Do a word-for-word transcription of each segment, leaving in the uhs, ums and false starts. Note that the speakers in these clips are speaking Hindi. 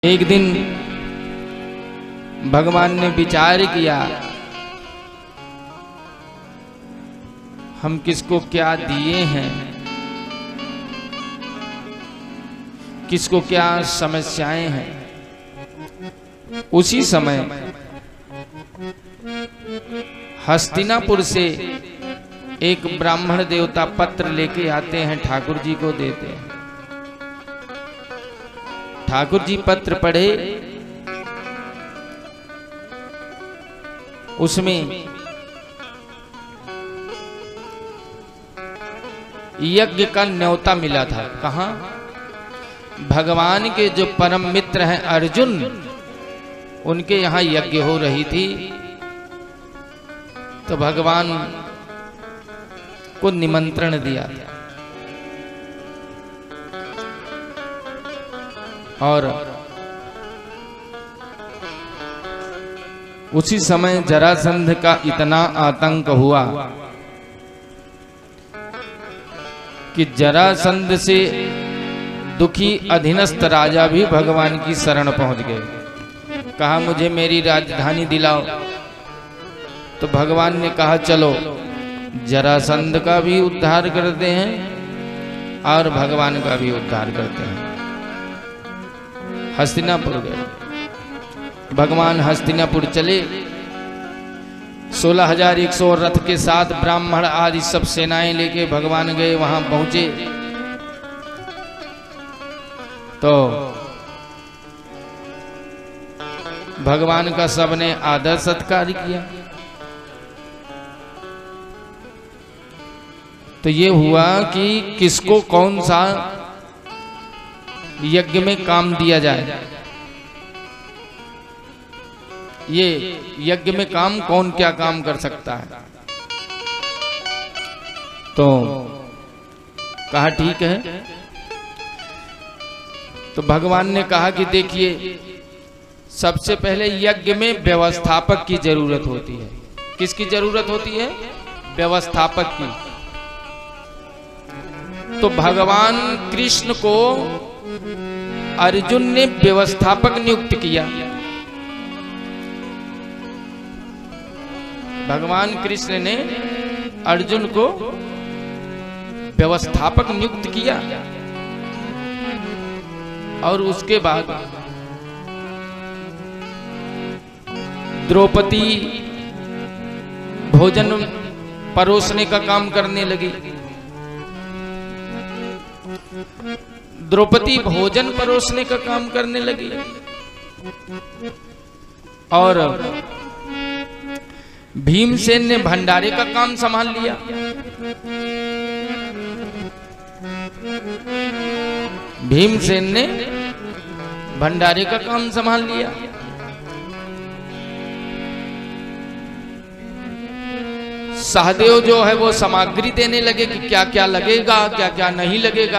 एक दिन भगवान ने विचार किया, हम किसको क्या दिए हैं, किसको क्या समस्याएं हैं। उसी समय हस्तिनापुर से एक ब्राह्मण देवता पत्र लेके आते हैं, ठाकुर जी को देते हैं। ठाकुर जी पत्र पढ़े, उसमें यज्ञ का न्योता मिला था। कहाँ? भगवान के जो परम मित्र हैं अर्जुन, उनके यहाँ यज्ञ हो रही थी। तो भगवान को निमंत्रण दिया था और उसी समय जरासंध का इतना आतंक हुआ कि जरासंध से दुखी अधीनस्थ राजा भी भगवान की शरण पहुंच गए। कहा मुझे मेरी राजधानी दिलाओ। तो भगवान ने कहा चलो जरासंध का भी उद्धार करते हैं और भगवान का भी उद्धार करते हैं। हस्तिनापुर गए। भगवान हस्तिनापुर चले। सोलह हजार एक सौ रथ के साथ ब्राह्मण आदि सब सेनाएं लेके भगवान गए। वहां पहुंचे तो भगवान का सबने आदर सत्कार किया। तो ये हुआ कि किसको कौन सा यज्ञ में काम दिया जाए, ये यज्ञ में काम कौन क्या काम कर सकता है। तो कहा ठीक है। तो भगवान ने कहा कि देखिए, सबसे पहले यज्ञ में व्यवस्थापक की जरूरत होती है। किसकी जरूरत होती है? व्यवस्थापक की। तो भगवान कृष्ण को अर्जुन ने व्यवस्थापक नियुक्त किया। भगवान कृष्ण ने अर्जुन को व्यवस्थापक नियुक्त किया और उसके बाद द्रौपदी भोजन परोसने का काम करने लगी। द्रौपदी भोजन परोसने का काम करने लगी और भीमसेन ने भंडारे का काम संभाल लिया। भीमसेन ने भंडारे का काम संभाल लिया। सहदेव जो है वो सामग्री देने लगे कि क्या क्या लगेगा, क्या क्या नहीं लगेगा।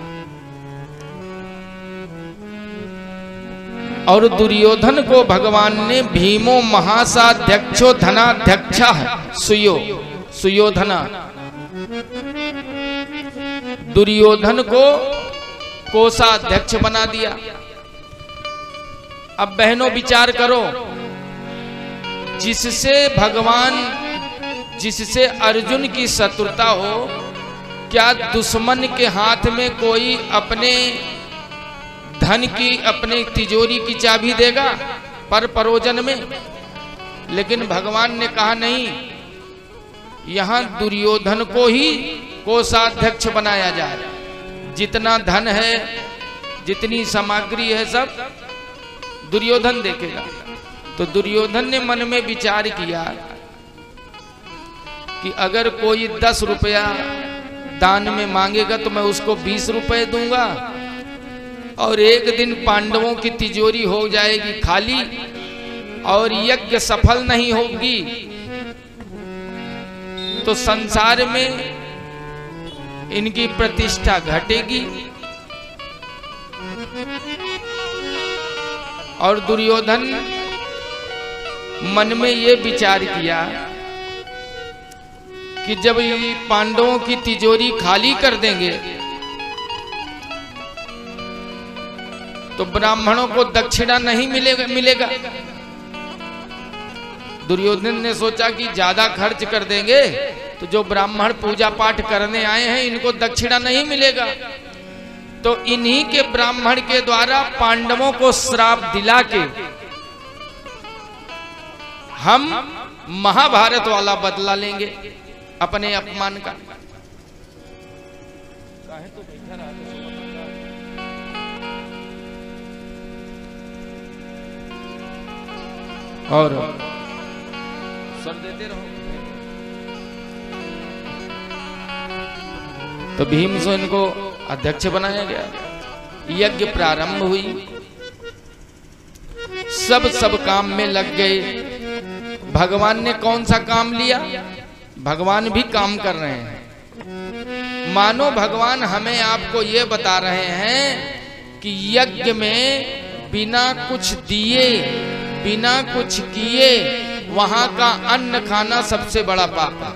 और दुर्योधन को भगवान ने भीमो महासाध्यक्षो धनाध्यक्ष सुयो सुयोधना, दुर्योधन को कोषाध्यक्ष बना दिया। अब बहनों विचार करो, जिससे भगवान जिससे अर्जुन की शत्रुता हो, क्या दुश्मन के हाथ में कोई अपने धन की, अपने तिजोरी की चाबी देगा पर परोजन में? लेकिन भगवान ने कहा नहीं, यहां दुर्योधन को ही कोषाध्यक्ष बनाया जाए। जितना धन है, जितनी सामग्री है, सब दुर्योधन देखेगा। तो दुर्योधन ने मन में विचार किया कि अगर कोई दस रुपया दान में मांगेगा तो मैं उसको बीस रुपए दूंगा और एक दिन पांडवों की तिजोरी हो जाएगी खाली और यज्ञ सफल नहीं होगी तो संसार में इनकी प्रतिष्ठा घटेगी। और दुर्योधन मन में ये विचार किया कि जब ये पांडवों की तिजोरी खाली कर देंगे तो ब्राह्मणों को दक्षिणा नहीं मिलेगा मिलेगा दुर्योधन ने सोचा कि ज्यादा खर्च कर देंगे तो जो ब्राह्मण पूजा पाठ करने आए हैं इनको दक्षिणा नहीं मिलेगा। तो इन्हीं के ब्राह्मण के द्वारा पांडवों को श्राप दिला के हम महाभारत वाला बदला लेंगे अपने अपमान का। और सब देते रहो। तो भीम से इनको अध्यक्ष बनाया गया। यज्ञ प्रारंभ हुई, सब सब काम में लग गए। भगवान ने कौन सा काम लिया? भगवान भी काम कर रहे हैं। मानो भगवान हमें आपको ये बता रहे हैं कि यज्ञ में बिना कुछ दिए बिना कुछ किए वहां का अन्न खाना सबसे बड़ा पाप है।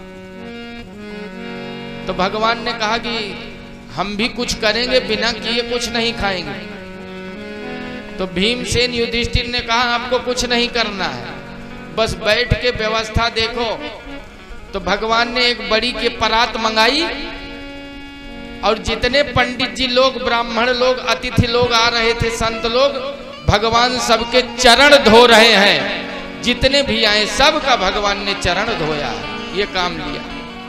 तो भगवान ने कहा कि हम भी कुछ करेंगे, बिना किए कुछ नहीं खाएंगे। तो भीमसेन युधिष्ठिर ने कहा आपको कुछ नहीं करना है, बस बैठ के व्यवस्था देखो। तो भगवान ने एक बड़ी के परात मंगाई और जितने पंडित जी लोग, ब्राह्मण लोग, अतिथि लोग आ रहे थे, संत लोग, भगवान सबके चरण धो रहे हैं। जितने भी आए सबका भगवान ने चरण धोया, ये काम लिया।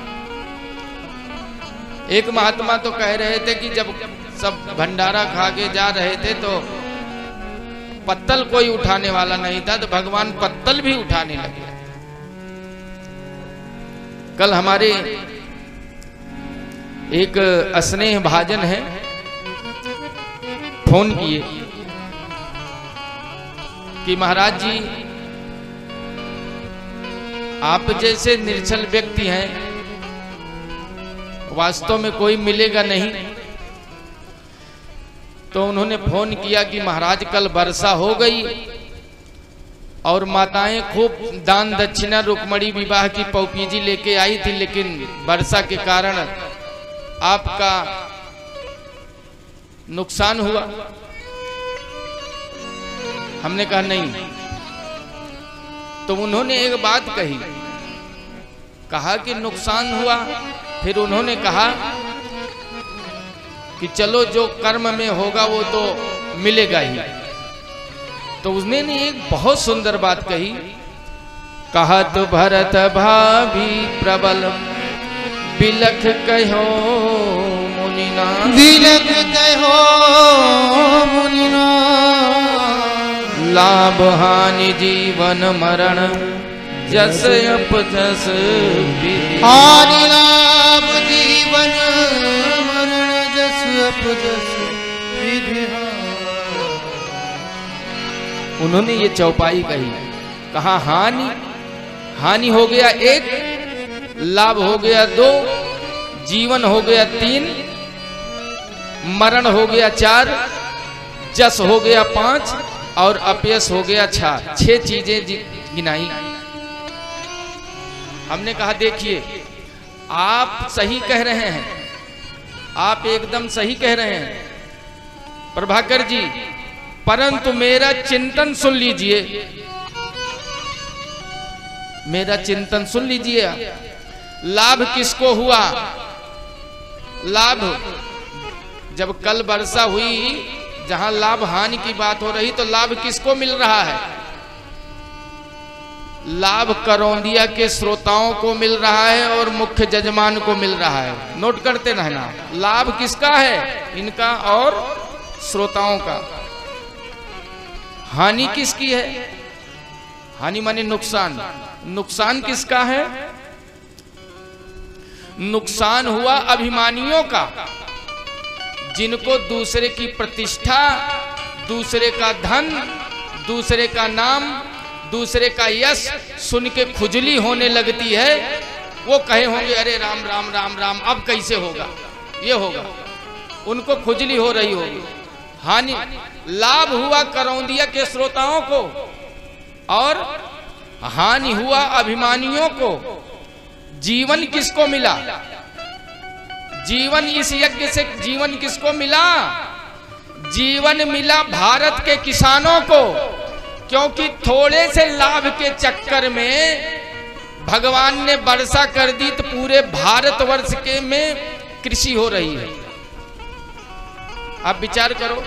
एक महात्मा तो कह रहे थे कि जब सब भंडारा खा के जा रहे थे तो पत्तल कोई उठाने वाला नहीं था, तो भगवान पत्तल भी उठाने लगे। कल हमारे एक स्नेह भाजन है, फोन किए कि महाराज जी आप जैसे निर्छल व्यक्ति हैं, वास्तव में कोई मिलेगा नहीं। तो उन्होंने फोन किया कि महाराज कल वर्षा हो गई और माताएं खूब दान दक्षिणा रुक्मणी विवाह की पौपीजी लेके आई थी, लेकिन वर्षा के कारण आपका नुकसान हुआ। हमने कहा नहीं। तो उन्होंने एक बात कही, कहा कि नुकसान हुआ। फिर उन्होंने कहा कि चलो जो कर्म में होगा वो तो मिलेगा ही। तो उसने ने एक बहुत सुंदर बात कही, कहा तो भरत भाभी प्रबल बिलख कहो मुनिना, बिलख कहो मुनिना, लाभ हानि जीवन मरण जस अपजस विधि। हानि लाभ जीवन मरण जस अपजस विधि। उन्होंने ये चौपाई कही, कहा हानि हानि हो गया एक, लाभ हो गया दो, जीवन हो गया तीन, मरण हो गया चार, जस हो गया पांच और अपयश हो गया छह। छह चीजें गिनाई। हमने कहा देखिए आप सही कह रहे हैं, आप एकदम सही कह रहे हैं प्रभाकर जी, परंतु मेरा चिंतन सुन लीजिए, मेरा चिंतन सुन लीजिए। लाभ किसको हुआ? लाभ जब कल वर्षा हुई, जहां लाभ हानि की बात हो रही, तो लाभ किसको मिल रहा है? लाभ करौंदिया के श्रोताओं को मिल रहा है और मुख्य जजमान को मिल रहा है। नोट करते रहना, लाभ किसका है? इनका और श्रोताओं का। हानि किसकी है? हानि माने नुकसान। नुकसान किसका है? नुकसान हुआ अभिमानियों का, जिनको दूसरे की प्रतिष्ठा, दूसरे का धन, दूसरे का नाम, दूसरे का यश सुन के खुजली होने लगती है। वो कहे होंगे अरे राम राम राम राम, अब कैसे होगा, ये होगा, उनको खुजली हो रही होगी। हानि लाभ हुआ करौंदिया के श्रोताओं को और हानि हुआ अभिमानियों को। जीवन किसको मिला? जीवन इस यज्ञ से जीवन किसको मिला? जीवन मिला भारत के किसानों को, क्योंकि थोड़े से लाभ के चक्कर में भगवान ने वर्षा कर दी तो पूरे भारतवर्ष के में कृषि हो रही है। आप विचार करो,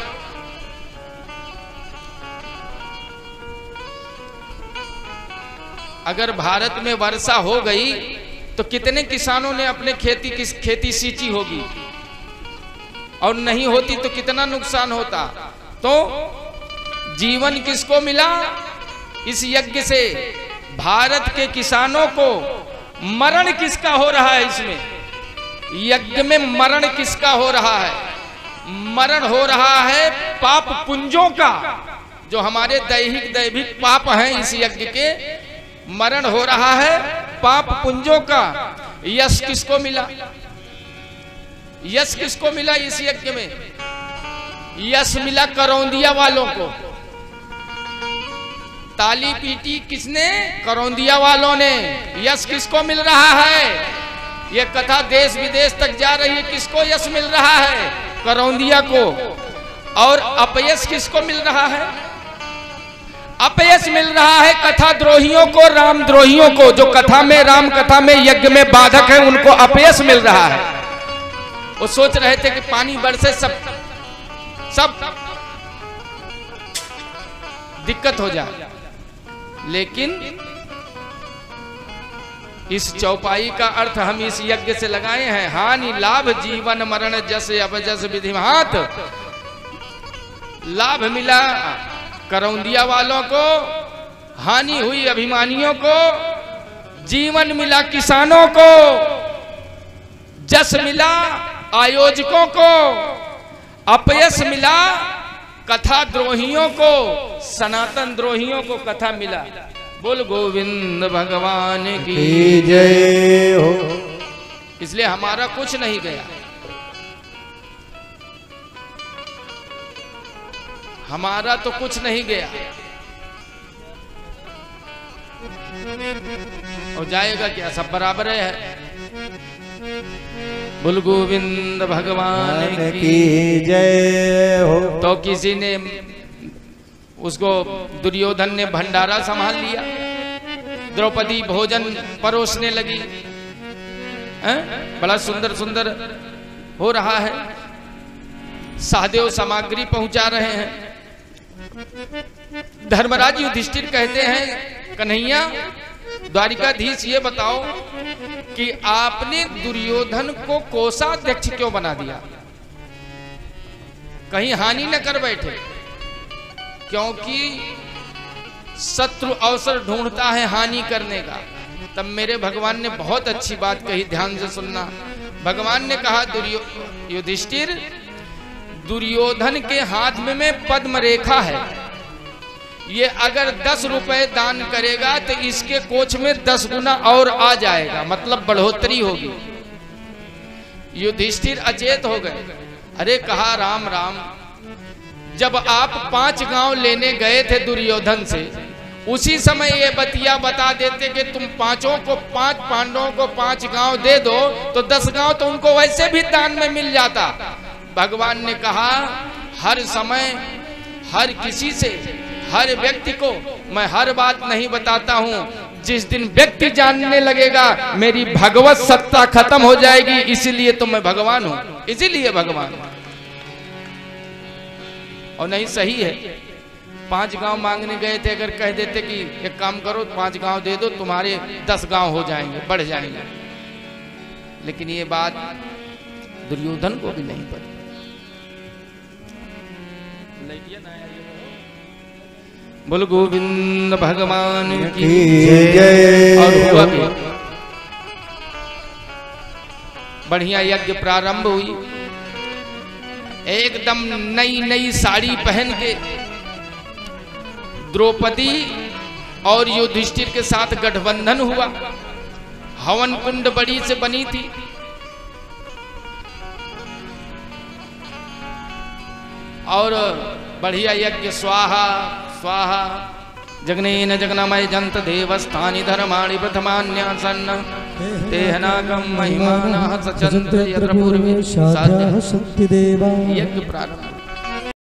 अगर भारत में वर्षा हो गई तो कितने किसानों ने अपने खेती की खेती सींची होगी, और नहीं होती तो कितना नुकसान होता। तो जीवन किसको मिला इस यज्ञ से? भारत के किसानों को। मरण किसका हो रहा है इसमें? यज्ञ में मरण किसका हो रहा है? मरण हो रहा है पाप पुंजों का, जो हमारे दैहिक दैविक पाप हैं इस यज्ञ के। मरण हो रहा है पाप पुंजों का। यश किसको मिला? यश किसको मिला इस यज्ञ में? यश मिला करौंदिया वालों को। ताली पीटी किसने? करौंदिया वालों ने। यश किसको मिल रहा है? ये कथा देश विदेश तक जा रही है। किसको यश मिल रहा है? करौंदिया को। और अपयश किसको मिल रहा है? अपयश मिल रहा है कथा द्रोहियों को, राम द्रोहियों को। जो कथा में, राम कथा में, यज्ञ में बाधक है, उनको अपयश मिल रहा है। वो सोच रहे थे कि पानी बरसे सब सब दिक्कत हो जाए, लेकिन इस चौपाई का अर्थ हम इस यज्ञ से लगाए हैं। हानि लाभ जीवन मरण जस अबजस विधिमात। लाभ मिला करौंदिया वालों को, हानि हुई अभिमानियों को, जीवन मिला किसानों को, जस मिला आयोजकों को, अपयश मिला कथा द्रोहियों को, सनातन द्रोहियों को कथा मिला। बोल गोविंद भगवान की जय हो। इसलिए हमारा कुछ नहीं गया, हमारा तो कुछ नहीं गया, और जाएगा क्या? सब बराबर है। बोल गोविंद भगवान की जय हो। तो किसी ने उसको, दुर्योधन ने भंडारा संभाल लिया, द्रौपदी भोजन परोसने लगी, है? बड़ा सुंदर सुंदर हो रहा है, सहदेव सामग्री पहुंचा रहे हैं। धर्मराज युधिष्ठिर कहते हैं, कन्हैया द्वारिकाधीश ये बताओ कि आपने दुर्योधन को कोषाध्यक्ष क्यों बना दिया? कहीं हानि न कर बैठे, क्योंकि शत्रु अवसर ढूंढता है हानि करने का। तब मेरे भगवान ने बहुत अच्छी बात कही, ध्यान से सुनना। भगवान ने कहा, दुर्यो युधिष्ठिर, दुर्योधन के हाथ में, में पद्म रेखा है, ये अगर दस रुपए दान करेगा तो इसके कोच में दस गुना और आ जाएगा, मतलब बढ़ोतरी होगी। युधिष्ठिर अचेत हो गए। अरे कहा, राम राम, जब आप पांच गांव लेने गए थे दुर्योधन से, उसी समय ये बतिया बता देते कि तुम पांचों को, पांच पांडवों को पांच गांव दे दो, तो दस गांव तो उनको वैसे भी दान में मिल जाता। भगवान ने कहा, हर समय हर किसी से, हर व्यक्ति को मैं हर बात नहीं बताता हूं। जिस दिन व्यक्ति जानने लगेगा मेरी भगवत सत्ता खत्म हो जाएगी, इसीलिए तो मैं भगवान हूं, इसीलिए भगवान। और नहीं, सही है, पांच गांव मांगने गए थे, अगर कह देते कि एक काम करो, पांच गांव दे दो, तुम्हारे दस गांव हो जाएंगे, बढ़ जाएंगे। लेकिन ये बात दुर्योधन को भी नहीं पड़ी। बोल गोविंद भगवान की जय। और हुआ भी, बढ़िया यज्ञ प्रारंभ हुई। एकदम नई नई साड़ी पहन के द्रौपदी और युधिष्ठिर के साथ गठबंधन हुआ। हवन कुंड बड़ी से बनी थी। और बढ़िया यज्ञ स्वाहा स्वाहा जगनेन जगनमय जंत देवस्थानि धर्माणि प्रथमान्यासन्न तेहनागम महिमानः सचन्त यत्र पूर्वे साध्यः शक्ति देवा। यज्ञ प्रारंभ।